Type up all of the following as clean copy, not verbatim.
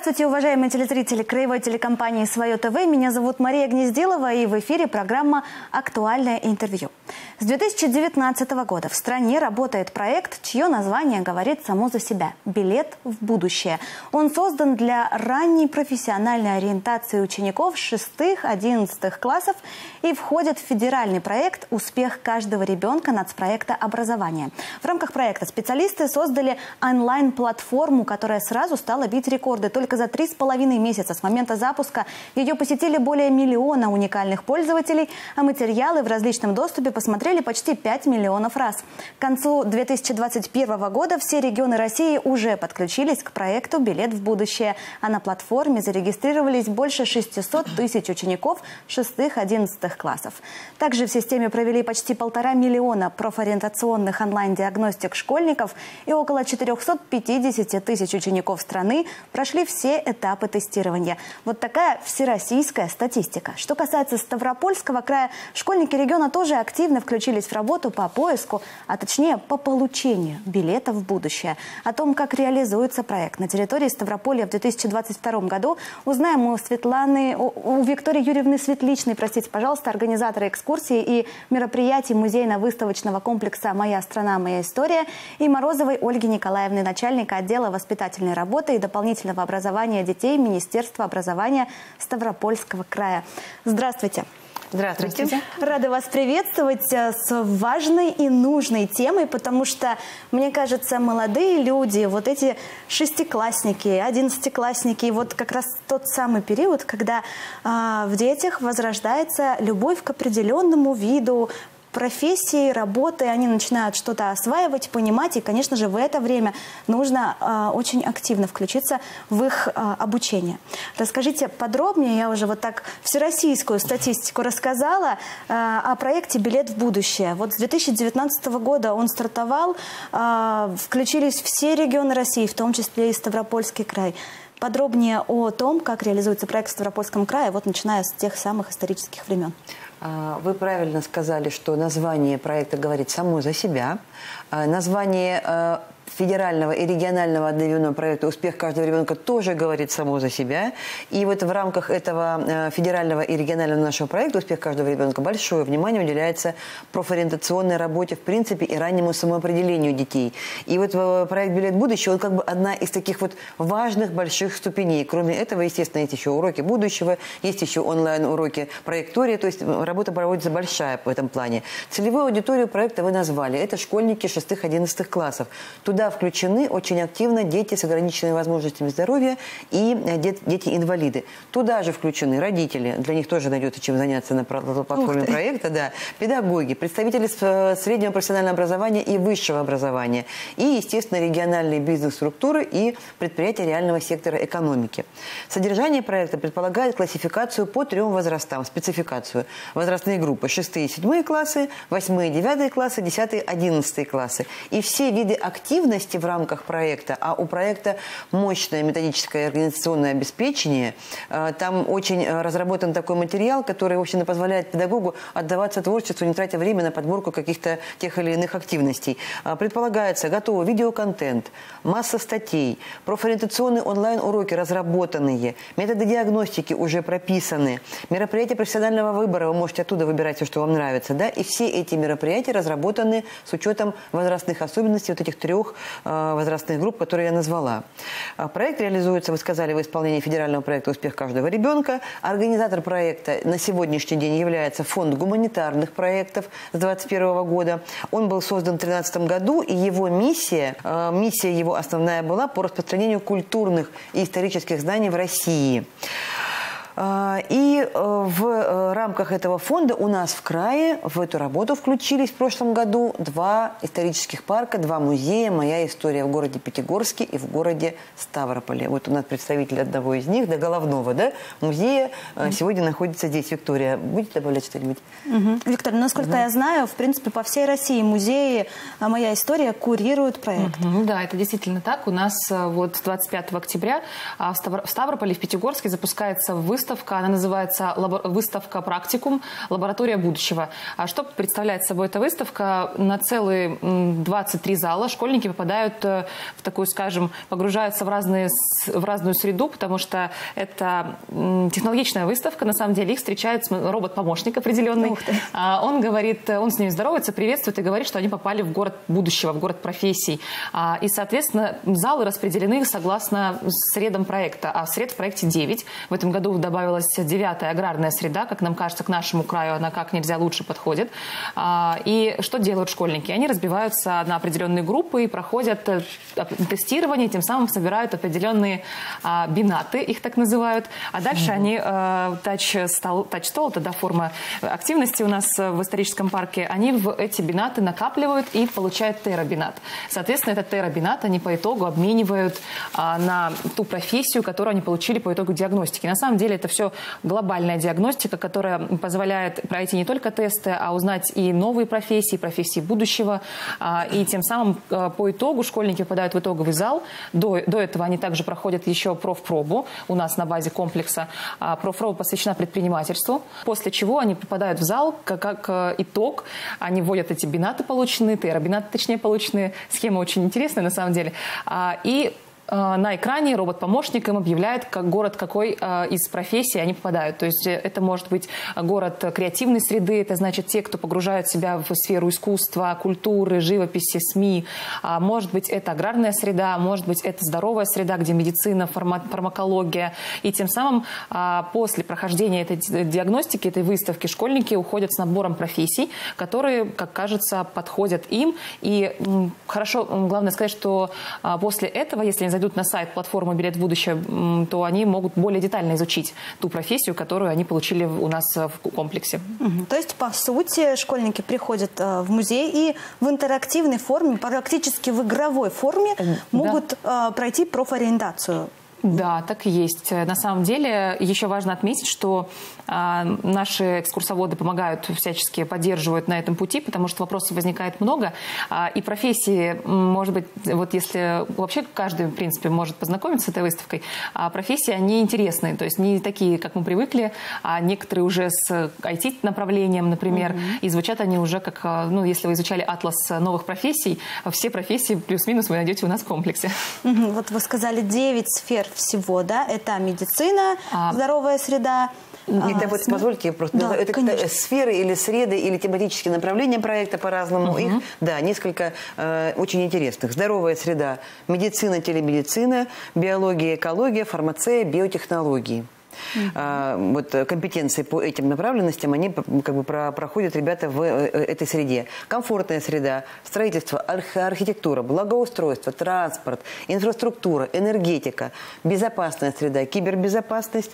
Здравствуйте, уважаемые телезрители краевой телекомпании «Свое ТВ». Меня зовут Мария Гнездилова, и в эфире программа «Актуальное интервью». С 2019 года в стране работает проект, чье название говорит само за себя – «Билет в будущее». Он создан для ранней профессиональной ориентации учеников 6-11 классов и входит в федеральный проект «Успех каждого ребенка» нацпроекта образования. В рамках проекта специалисты создали онлайн-платформу, которая сразу стала бить рекорды. Только за 3,5 месяца с момента запуска ее посетили более 1 миллиона уникальных пользователей, а материалы в различном доступе посмотрели почти 5 миллионов раз. К концу 2021 года все регионы России уже подключились к проекту «Билет в будущее», а на платформе зарегистрировались больше 600 тысяч учеников 6-11 классов. Также в системе провели почти 1,5 миллиона профориентационных онлайн-диагностик школьников, и около 450 тысяч учеников страны прошли все этапы тестирования. Вот такая всероссийская статистика. Что касается Ставропольского края, школьники региона тоже активно включились в работу по поиску, а точнее по получению билета в будущее. О том, как реализуется проект на территории Ставрополья в 2022 году, узнаем у Виктории Юрьевны Светличной, простите, пожалуйста, организатора экскурсии и мероприятий музейно-выставочного комплекса «Моя страна, моя история», и Морозовой Ольги Николаевны, начальника отдела воспитательной работы и дополнительного образования детей Министерства образования Ставропольского края. Здравствуйте. Здравствуйте. Рада вас приветствовать с важной и нужной темой, потому что, мне кажется, молодые люди, вот эти 6-классники, 11-классники, вот как раз тот самый период, когда в детях возрождается любовь к определенному виду профессии, работы, они начинают что-то осваивать, понимать, и, конечно же, в это время нужно очень активно включиться в их обучение. Расскажите подробнее, я уже вот так всероссийскую статистику рассказала, о проекте «Билет в будущее». Вот с 2019 года он стартовал, включились все регионы России, в том числе и Ставропольский край. Подробнее о том, как реализуется проект в Ставропольском крае, вот начиная с тех самых исторических времен. Вы правильно сказали, что название проекта говорит само за себя. Название федерального и регионального одновременного проекта «Успех каждого ребенка» тоже говорит само за себя. И вот в рамках этого федерального и регионального нашего проекта «Успех каждого ребенка» большое внимание уделяется профориентационной работе в принципе и раннему самоопределению детей. И вот проект «Билет в будущее» он как бы одна из таких вот важных больших ступеней. Кроме этого, естественно, есть еще уроки будущего, есть еще онлайн-уроки проектории, то есть работа проводится большая в этом плане. Целевую аудиторию проекта вы назвали. Это школьники 6-11 классов. Туда включены очень активно дети с ограниченными возможностями здоровья и дети-инвалиды. Туда же включены родители, для них тоже найдется чем заняться на платформе проекта, да, педагоги, представители среднего профессионального образования и высшего образования, и, естественно, региональные бизнес-структуры и предприятия реального сектора экономики. Содержание проекта предполагает классификацию по 3 возрастам, спецификацию. Возрастные группы 6-7 классы, 8-9 классы, 10-11 классы. И все виды активности в рамках проекта, а у проекта мощное методическое и организационное обеспечение. Там очень разработан такой материал, который, в общем, позволяет педагогу отдаваться творчеству, не тратя время на подборку каких-то тех или иных активностей. Предполагается готовый видеоконтент, масса статей, профориентационные онлайн-уроки разработанные, методы диагностики уже прописаны, мероприятия профессионального выбора, вы можете оттуда выбирать все, что вам нравится, да, и все эти мероприятия разработаны с учетом возрастных особенностей вот этих 3 возрастных групп, которые я назвала. Проект реализуется, вы сказали, в исполнении федерального проекта «Успех каждого ребенка». Организатор проекта на сегодняшний день является Фонд гуманитарных проектов с 2021 года. Он был создан в 2013 году, и его миссия его основная была по распространению культурных и исторических знаний в России. И в рамках этого фонда у нас в крае в эту работу включились в прошлом году 2 исторических парка, 2 музея «Моя история» в городе Пятигорске и в городе Ставрополе. Вот у нас представитель одного из них, головного, музея, сегодня находится здесь. Виктория, будете добавлять что-нибудь? Виктория, насколько я знаю, в принципе, по всей России музеи «Моя история» курируют проект. Да, это действительно так. У нас вот 25 октября в Ставрополе, в Пятигорске запускается выставка выставка, она называется «Выставка практикум. Лаборатория будущего». А что представляет собой эта выставка? На целые 23 зала школьники попадают в такую, скажем, погружаются в разную среду, потому что это технологичная выставка. На самом деле их встречает робот-помощник определенный. Он говорит, он с ними здоровается, приветствует и говорит, что они попали в город будущего, в город профессий. И, соответственно, залы распределены согласно средам проекта. А сред в проекте 9. В этом году добавилась 9-я аграрная среда. Как нам кажется, к нашему краю она как нельзя лучше подходит. И что делают школьники? Они разбиваются на определенные группы и проходят тестирование, тем самым собирают определенные бинаты, их так называют. А дальше они тач-стол, это форма активности у нас в историческом парке, они в эти бинаты накапливают и получают терабинат. Соответственно, этот терабинат они по итогу обменивают на ту профессию, которую они получили по итогу диагностики. На самом деле это все глобальная диагностика, которая позволяет пройти не только тесты, а узнать и новые профессии, профессии будущего. И тем самым по итогу школьники попадают в итоговый зал. До этого они также проходят еще профпробу у нас на базе комплекса. Профпроба посвящена предпринимательству, после чего они попадают в зал, как итог. Они вводят эти бинаты полученные, терабинаты точнее полученные. Схема очень интересная на самом деле. И на экране робот-помощник им объявляет, как город какой из профессий они попадают. То есть это может быть город креативной среды, это значит те, кто погружают себя в сферу искусства, культуры, живописи, СМИ. Может быть, это аграрная среда, может быть, это здоровая среда, где медицина, фармакология. И тем самым после прохождения этой диагностики, этой выставки, школьники уходят с набором профессий, которые, как кажется, подходят им. И хорошо, главное сказать, что после этого, если они зайдут на сайт платформы «Билет в будущее», то они могут более детально изучить ту профессию, которую они получили у нас в комплексе. То есть, по сути, школьники приходят в музей и в интерактивной форме, практически в игровой форме могут пройти профориентацию. Да, так и есть. На самом деле, еще важно отметить, что наши экскурсоводы помогают, всячески поддерживают на этом пути, потому что вопросов возникает много. И профессии, может быть, вот если вообще каждый, в принципе, может познакомиться с этой выставкой, профессии, они интересные, то есть не такие, как мы привыкли, а некоторые уже с IT-направлением, например, и звучат они уже как, ну, если вы изучали атлас новых профессий, все профессии плюс-минус вы найдете у нас в комплексе. Вот вы сказали 9 сфер всего, да? Это медицина, здоровая среда. Это вот, позвольте, просто это сферы или среды, или тематические направления проекта по-разному. Их, да, несколько очень интересных. Здоровая среда, медицина, телемедицина, биология, экология, фармация, биотехнологии. Вот компетенции по этим направленностям, они как бы проходят ребята в этой среде. Комфортная среда, строительство, архитектура, благоустройство, транспорт, инфраструктура, энергетика, безопасная среда, кибербезопасность,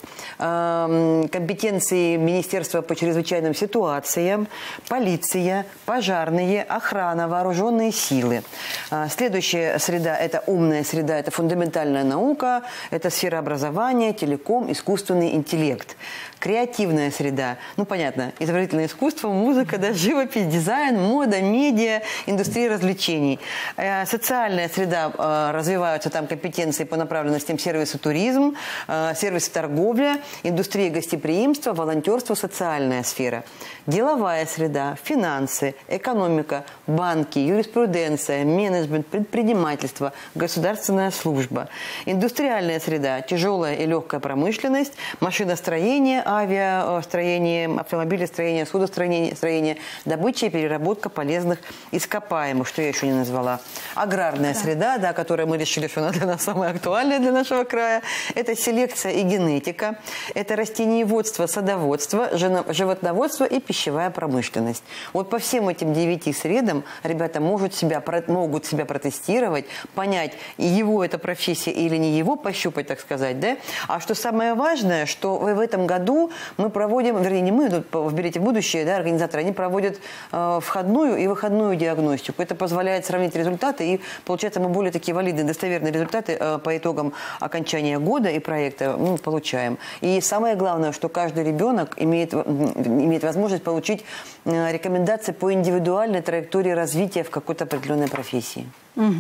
компетенции Министерства по чрезвычайным ситуациям, полиция, пожарные, охрана, вооруженные силы. Следующая среда – это умная среда, это фундаментальная наука, это сфера образования, телеком, искусственный интеллект. Креативная среда, ну понятно, изобразительное искусство, музыка, да, живопись, дизайн, мода, медиа, индустрия развлечений. Социальная среда, развиваются там компетенции по направленностям сервиса туризм, сервис торговля, индустрия гостеприимства, волонтерство, социальная сфера. Деловая среда, финансы, экономика, банки, юриспруденция, менеджмент, предпринимательство, государственная служба. Индустриальная среда, тяжелая и легкая промышленность, машиностроение, авиастроение, автомобилестроение, судостроение, добыча и переработка полезных ископаемых, что я еще не назвала. Аграрная среда, да, которая мы решили, что она для нас самая актуальная для нашего края. Это селекция и генетика, это растениеводство, садоводство, животноводство и пищевая промышленность. Вот по всем этим 9 средам ребята могут себя протестировать, понять, его это профессия или не его, пощупать, так сказать, да? А что самое важное, что в этом году мы проводим, вернее, не мы, в «Билете в будущее», да, организаторы, они проводят входную и выходную диагностику. Это позволяет сравнить результаты, и, получается, мы более такие валидные, достоверные результаты по итогам окончания года и проекта получаем. И самое главное, что каждый ребенок имеет возможность получить рекомендации по индивидуальной траектории развития в какой-то определенной профессии.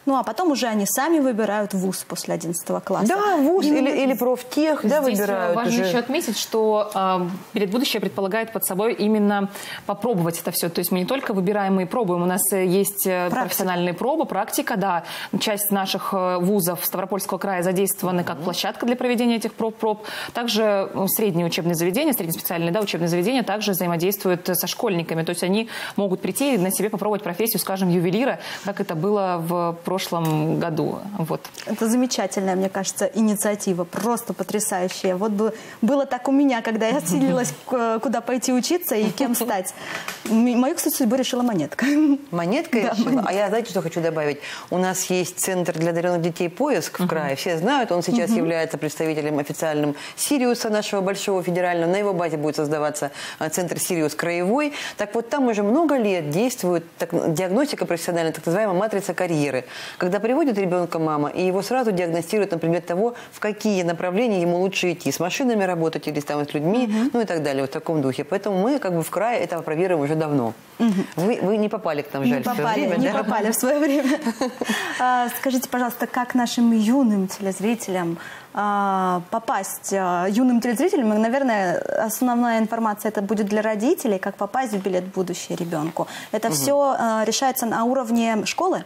Ну, а потом уже они сами выбирают вуз после 11 класса. Да, вуз или профтех, да, Здесь выбирают. важно еще отметить, что «Билет в будущее» предполагает под собой именно попробовать это все. То есть мы не только выбираем и пробуем. У нас есть профессиональные пробы, практика, да. Часть наших вузов Ставропольского края задействованы как площадка для проведения этих проб. Также средние учебные заведения, среднеспециальные, да, учебные заведения также взаимодействуют со школьниками. То есть они могут прийти и на себе попробовать профессию, скажем, ювелира, как это было в прошлом году. Вот. Это замечательная, мне кажется, инициатива, просто потрясающая. Вот было так у меня, когда я селилась, куда пойти учиться и кем стать. Мою, кстати, судьбу решила монетка. Монетка решила? А я, знаете, что хочу добавить? У нас есть центр для одаренных детей «Поиск» в крае. Все знают, он сейчас является представителем официальным «Сириуса», нашего большого федерального. На его базе будет создаваться центр «Сириус» краевой. Так вот, там уже много лет действует диагностика профессиональная, так называемая матрица карьеры. Когда приводит ребенка мама, и его сразу диагностируют на предмет того, в какие направления ему лучше идти. С машинами работать или там, с людьми, ну и так далее, вот в таком духе. Поэтому мы как бы в крае это опробируем уже давно. Вы не попали к нам, жаль, в свое время. Не попали в свое время. Скажите, пожалуйста, как нашим юным телезрителям попасть, юным телезрителям, наверное, основная информация это будет для родителей, как попасть в билет в будущее ребенку. Это все решается на уровне школы?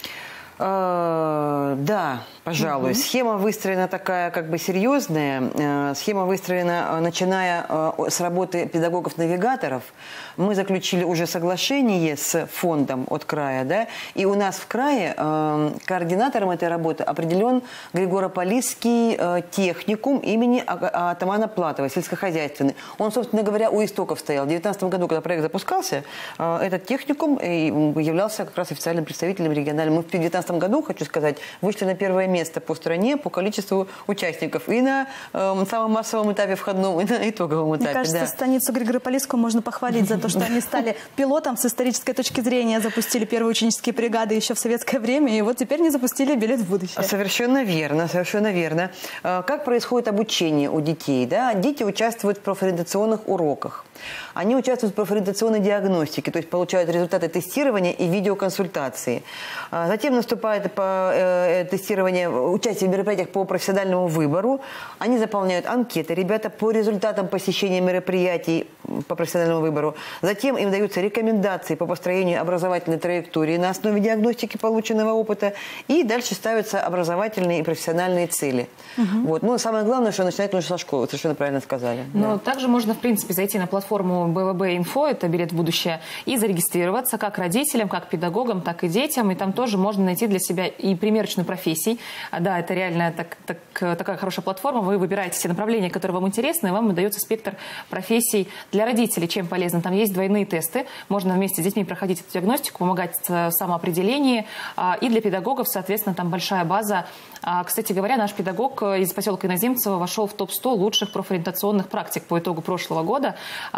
Да, пожалуй. Схема выстроена такая как бы серьезная. Схема выстроена, начиная с работы педагогов-навигаторов. Мы заключили уже соглашение с фондом от края, да, и у нас в крае координатором этой работы определен Григорополисский техникум имени атамана Платова, сельскохозяйственный. Он, собственно говоря, у истоков стоял. В 2019 году, когда проект запускался, этот техникум являлся как раз официальным представителем региональным. Мы в 2019 году, хочу сказать, вышли на первое место по стране по количеству участников и на самом массовом этапе входном, и на итоговом этапе. Мне кажется, станицу Григорополисскую можно похвалить за то, что они стали пилотом с исторической точки зрения, запустили первые ученические бригады еще в советское время, и вот теперь не запустили билет в будущее. Совершенно верно, совершенно верно. Как происходит обучение у детей? Да? Дети участвуют в профориентационных уроках. Они участвуют в профориентационной диагностике, то есть получают результаты тестирования и видеоконсультации. Затем наступает тестирование, участие в мероприятиях по профессиональному выбору. Они заполняют анкеты, ребята, по результатам посещения мероприятий по профессиональному выбору. Затем им даются рекомендации по построению образовательной траектории на основе диагностики полученного опыта. И дальше ставятся образовательные и профессиональные цели. Вот. Но самое главное, что начинать нужно со школы, вы совершенно правильно сказали. Но также можно, в принципе, зайти на платформу БВБ-Инфо, это билет в будущее, и зарегистрироваться как родителям, как педагогам, так и детям. И там тоже можно найти для себя и примерочную профессий. Да, это реально такая хорошая платформа. Вы выбираете те направления, которые вам интересны, и вам выдается спектр профессий для родителей. Чем полезно? Там есть двойные тесты. Можно вместе с детьми проходить эту диагностику, помогать в самоопределении. И для педагогов, соответственно, там большая база. Кстати говоря, наш педагог из поселка Иноземцево вошел в топ-100 лучших профориентационных практик по итогу прошлого года.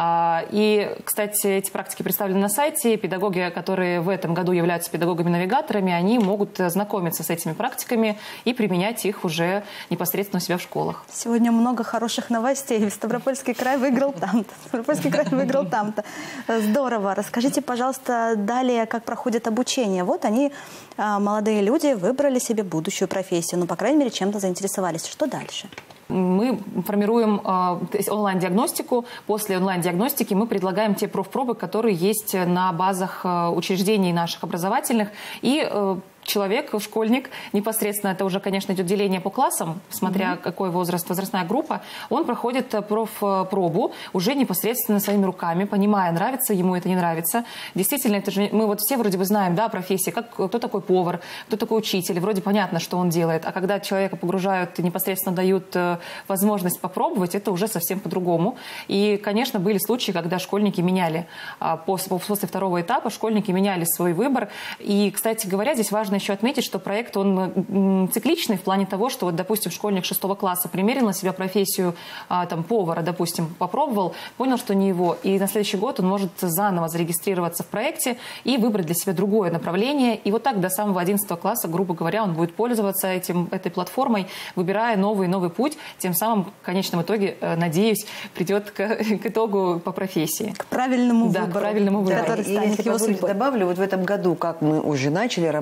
И, кстати, эти практики представлены на сайте. Педагоги, которые в этом году являются педагогами-навигаторами, они могут знакомиться с этими практиками и применять их уже непосредственно у себя в школах. Сегодня много хороших новостей. Ставропольский край выиграл там-то. Ставропольский край выиграл там-то. Здорово. Расскажите, пожалуйста, далее, как проходит обучение. Вот они, молодые люди, выбрали себе будущую профессию. Ну, по крайней мере, чем-то заинтересовались. Что дальше? Мы формируем онлайн-диагностику. После онлайн-диагностики мы предлагаем те профпробы, которые есть на базах учреждений наших образовательных. И человек, школьник, непосредственно это уже, конечно, идет деление по классам, смотря какой возраст, возрастная группа, он проходит профпробу уже непосредственно своими руками, понимая, нравится ему это, не нравится. Действительно, это же мы вот все вроде бы знаем, да, профессии, кто такой повар, кто такой учитель, вроде понятно, что он делает, а когда человека погружают и непосредственно дают возможность попробовать, это уже совсем по-другому. И, конечно, были случаи, когда школьники меняли, после второго этапа школьники меняли свой выбор. И, кстати говоря, здесь важно еще отметить, что проект, он цикличный в плане того, что, вот, допустим, школьник 6 класса примерил на себя профессию там, повара, допустим, попробовал, понял, что не его, и на следующий год он может заново зарегистрироваться в проекте и выбрать для себя другое направление. И вот так до самого 11 класса, грубо говоря, он будет пользоваться этой платформой, выбирая новый путь, тем самым в конечном итоге, надеюсь, придет к итогу по профессии. К правильному выбору. К правильному выбору. Да, и если позволите, добавлю, вот в этом году, как мы уже начали работу по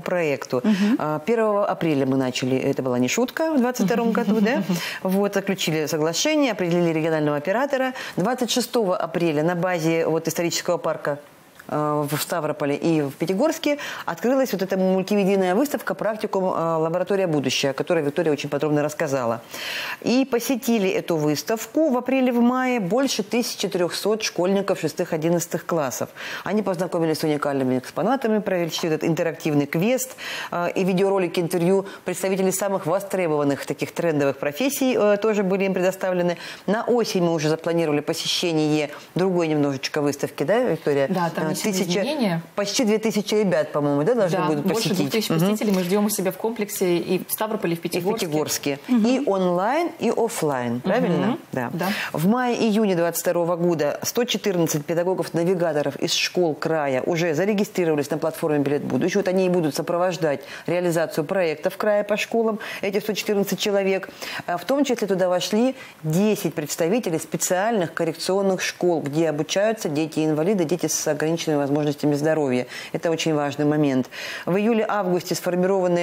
проекту. 1 апреля мы начали, это была не шутка, в 2022 году, да? Вот, заключили соглашение, определили регионального оператора. 26 апреля на базе вот исторического парка в Ставрополе и в Пятигорске открылась вот эта мультимедийная выставка «Практикум. Лаборатория будущего», о которой Виктория очень подробно рассказала. И посетили эту выставку в апреле-мае больше 1300 школьников 6-11 классов. Они познакомились с уникальными экспонатами, провели этот интерактивный квест и видеоролики, интервью представителей самых востребованных таких трендовых профессий тоже были им предоставлены. На осень мы уже запланировали посещение другой немножечко выставки, да, Виктория? Да, там почти 2000 ребят, по-моему, да, должны будут посетить. Больше 2000 посетителей мы ждем у себя в комплексе и в Ставрополе, и в Пятигорске. И онлайн, и офлайн, правильно? Да. В мае-июне 2022 года 114 педагогов-навигаторов из школ края уже зарегистрировались на платформе «Билет будущего». Вот они и будут сопровождать реализацию проектов края по школам, эти 114 человек. В том числе туда вошли 10 представителей специальных коррекционных школ, где обучаются дети-инвалиды, дети с ограниченными возможностями здоровья. Это очень важный момент. В июле-августе сформирован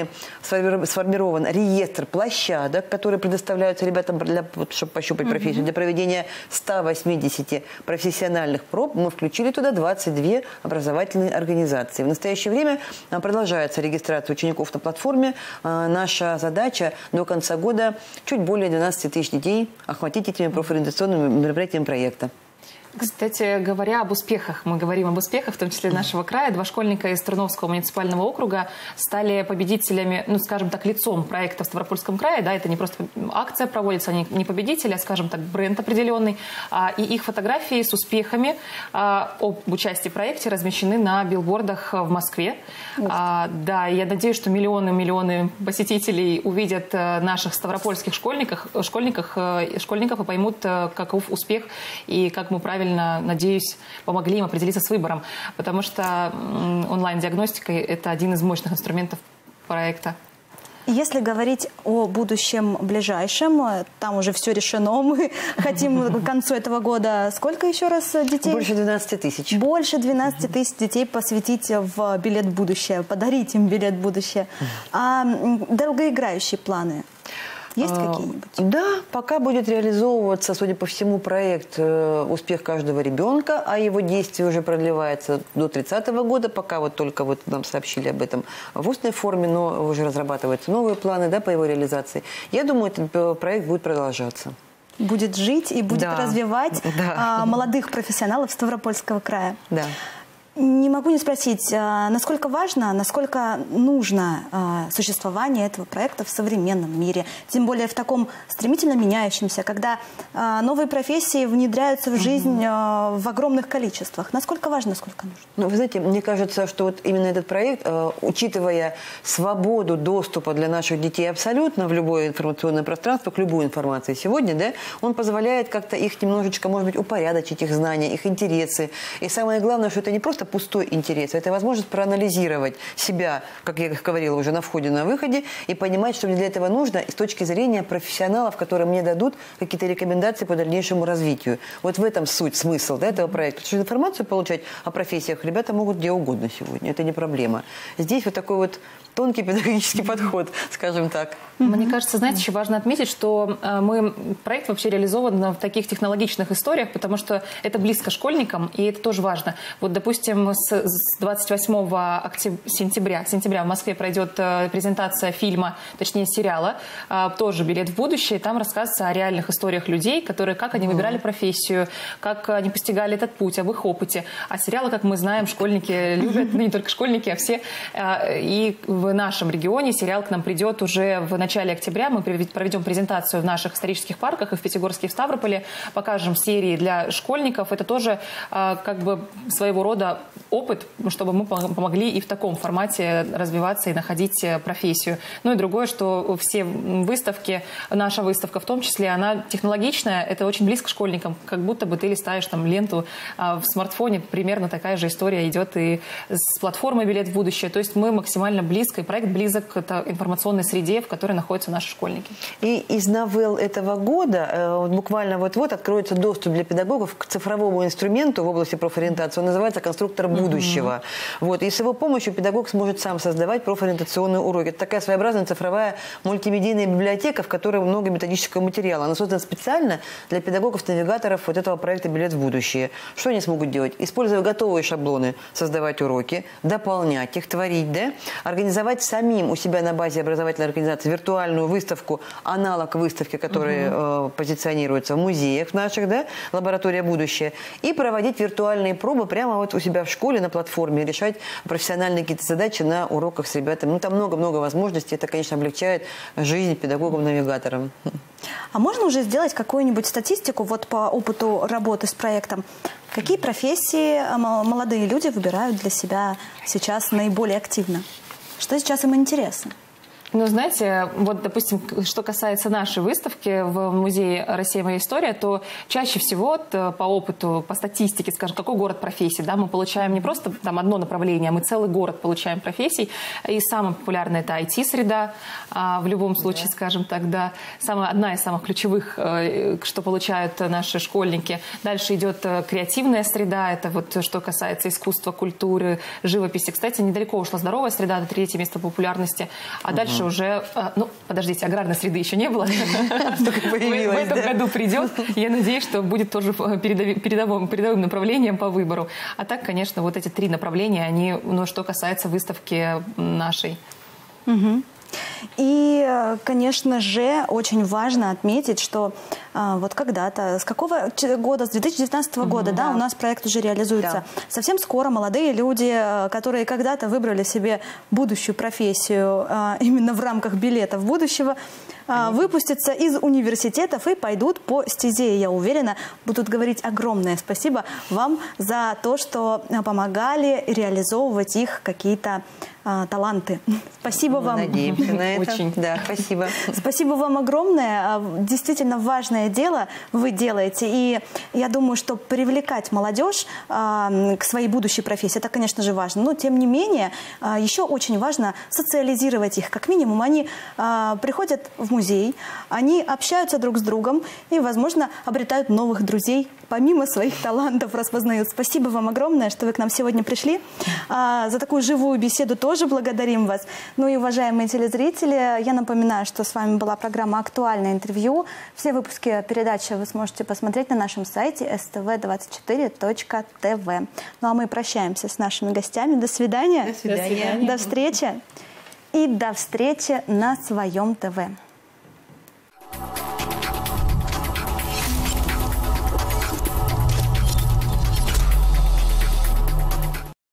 реестр площадок, которые предоставляются ребятам, чтобы пощупать профессию. Для проведения 180 профессиональных проб мы включили туда 22 образовательные организации. В настоящее время продолжается регистрация учеников на платформе. Наша задача до конца года чуть более 12 тысяч детей охватить этими профориентационными мероприятиями проекта. Кстати говоря, об успехах. Мы говорим об успехах, в том числе нашего края. 2 школьника из Терновского муниципального округа стали победителями, ну, скажем так, лицом проекта в Ставропольском крае. Да, это не просто акция проводится, они не победители, а, скажем так, бренд определенный. И их фотографии с успехами об участии в проекте размещены на билбордах в Москве. Да, я надеюсь, что миллионы посетителей увидят наших ставропольских школьников и поймут, каков успех и как мы правильно, надеюсь, помогли им определиться с выбором, потому что онлайн-диагностика – это один из мощных инструментов проекта. Если говорить о будущем ближайшем, там уже все решено, мы хотим к концу этого года сколько еще раз детей? Больше 12 тысяч. Больше 12 тысяч детей посвятить в билет в будущее, подарить им билет в будущее. А долгоиграющие планы? Есть какие-нибудь? Да, пока будет реализовываться, судя по всему, проект «Успех каждого ребенка», а его действие уже продлевается до 30-го года, пока вот только вот нам сообщили об этом в устной форме, но уже разрабатываются новые планы, да, по его реализации. Я думаю, этот проект будет продолжаться. Будет жить и будет развивать молодых профессионалов Ставропольского края. Да. Не могу не спросить, насколько важно, насколько нужно существование этого проекта в современном мире, тем более в таком стремительно меняющемся, когда новые профессии внедряются в жизнь в огромных количествах. Насколько важно, насколько нужно? Ну, вы знаете, мне кажется, что вот именно этот проект, учитывая свободу доступа для наших детей абсолютно в любое информационное пространство, к любой информации сегодня, да, он позволяет как-то их немножечко, может быть, упорядочить, их знания, их интересы. И самое главное, что это не просто пустой интерес, это возможность проанализировать себя, как я говорила уже на входе, на выходе, и понимать, что мне для этого нужно с точки зрения профессионалов, которые мне дадут какие-то рекомендации по дальнейшему развитию. Вот в этом суть, смысл, да, этого проекта. Потому что информацию получать о профессиях ребята могут где угодно сегодня, это не проблема. Здесь вот такой вот тонкий педагогический подход, скажем так. Мне кажется, знаете, еще важно отметить, что проект вообще реализован в таких технологичных историях, потому что это близко школьникам, и это тоже важно. Вот, допустим, с 28 сентября в Москве пройдет презентация фильма, точнее сериала, тоже «Билет в будущее». Там рассказывается о реальных историях людей, которые, как они выбирали профессию, как они постигали этот путь, об их опыте. А сериалы, как мы знаем, школьники любят, ну не только школьники, а все. И в нашем регионе сериал к нам придет уже в начале октября. Мы проведем презентацию в наших исторических парках и в Пятигорске, и в Ставрополе. Покажем серии для школьников. Это тоже как бы своего рода опыт, чтобы мы помогли и в таком формате развиваться и находить профессию. Ну и другое, что все выставки, наша выставка в том числе, она технологичная, это очень близко к школьникам, как будто бы ты листаешь там ленту в смартфоне. Примерно такая же история идет и с платформой «Билет в будущее». То есть мы максимально близко близко, и проект близок к информационной среде, в которой находятся наши школьники. И из новелл этого года буквально вот-вот откроется доступ для педагогов к цифровому инструменту в области профориентации. Он называется «Конструктор будущего». Вот. И с его помощью педагог сможет сам создавать профориентационные уроки. Это такая своеобразная цифровая мультимедийная библиотека, в которой много методического материала. Она создана специально для педагогов-навигаторов вот этого проекта «Билет в будущее». Что они смогут делать? Используя готовые шаблоны, создавать уроки, дополнять их, творить, да? Организовать самим у себя на базе образовательной организации виртуальную выставку, аналог выставки, которые позиционируются в музеях наших, да? Лаборатория будущее. И проводить виртуальные пробы прямо вот у себя в школе на платформе, решать профессиональные какие-то задачи на уроках с ребятами. Ну, там много-много возможностей. Это, конечно, облегчает жизнь педагогам-навигаторам. А можно уже сделать какую-нибудь статистику вот по опыту работы с проектом? Какие профессии молодые люди выбирают для себя сейчас наиболее активно? Что сейчас им интересно? Ну, знаете, вот, допустим, что касается нашей выставки в Музее «Россия. Моя история», то чаще всего по опыту, по статистике, скажем, какой город профессий, да, мы получаем не просто там одно направление, а мы целый город получаем профессий. И самое популярное – это IT-среда, в любом случае, скажем так, да. Одна из самых ключевых, что получают наши школьники. Дальше идет креативная среда, это вот что касается искусства, культуры, живописи. Кстати, недалеко ушла здоровая среда, это 3-е место популярности. А дальше уже, ну, подождите, аграрной среды еще не было. В этом году придет. Я надеюсь, что будет тоже передовым направлением по выбору. А так, конечно, вот эти 3 направления, они, ну, что касается выставки нашей. И, конечно же, очень важно отметить, что вот когда-то, с какого года, с 2019 года, да, у нас проект уже реализуется. Да. Совсем скоро молодые люди, которые когда-то выбрали себе будущую профессию именно в рамках билетов будущего, выпустятся из университетов и пойдут по стезе. Я уверена, будут говорить огромное спасибо вам за то, что помогали реализовывать их какие-то таланты. Спасибо вам. Надеемся на это. Очень. Да, спасибо. Спасибо вам огромное. Действительно важное дело вы делаете. И я думаю, что привлекать молодежь к своей будущей профессии, это, конечно же, важно. Но, тем не менее, еще очень важно социализировать их. Как минимум, они приходят в музей, они общаются друг с другом и, возможно, обретают новых друзей, помимо своих талантов распознают. Спасибо вам огромное, что вы к нам сегодня пришли. За такую живую беседу тоже благодарим вас. Ну и, уважаемые телезрители, я напоминаю, что с вами была программа «Актуальное интервью». Все выпуски передачи вы сможете посмотреть на нашем сайте stv24.tv. Ну а мы прощаемся с нашими гостями. До свидания. До свидания. До встречи. И до встречи на своем ТВ.